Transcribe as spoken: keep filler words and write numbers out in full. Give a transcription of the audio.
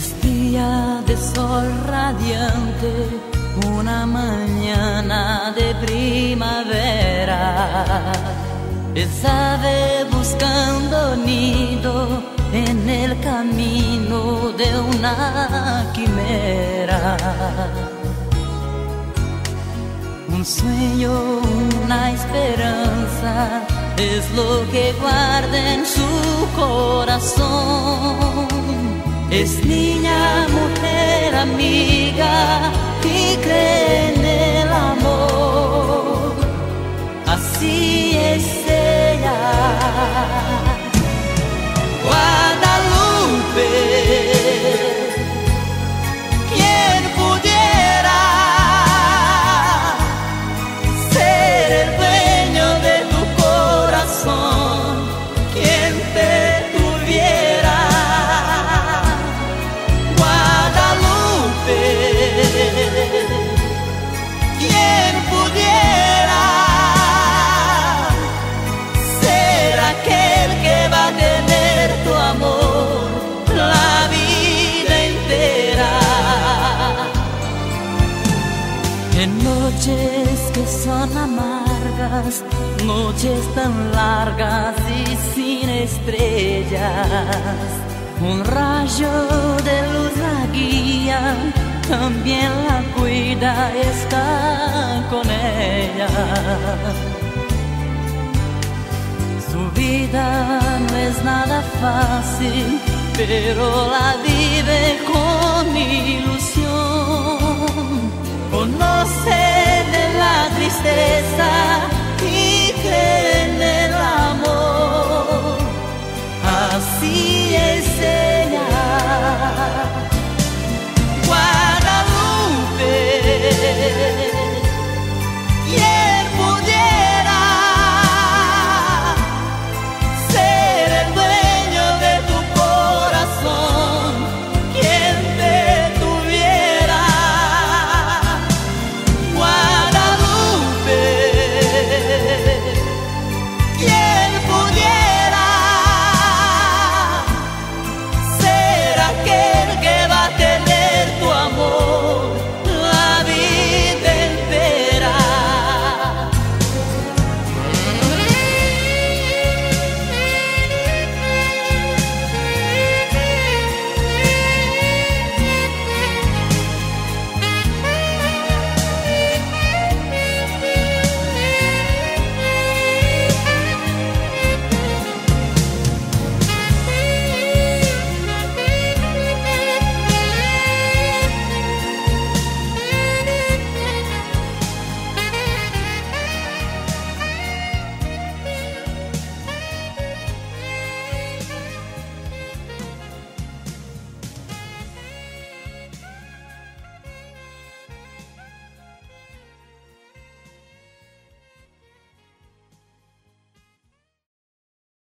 Día de sol radiante, una mañana de primavera. Es ave buscando nido en el camino de una quimera. Un sueño, una esperanza, es lo que guarda en su corazón. Es niña, mujer, amiga, y cree en el amor. Así es ella, Guadalupe. ¿Quién pudiera ser el dueño de tu corazón? ¿Quién te tuviera? ¿Quién pudiera ser aquel que va a tener tu amor la vida entera? En noches que son amargas, noches tan largas y sin estrellas, un rayo de luz la guía, también la cuida, está con ella. Su vida no es nada fácil, pero la vive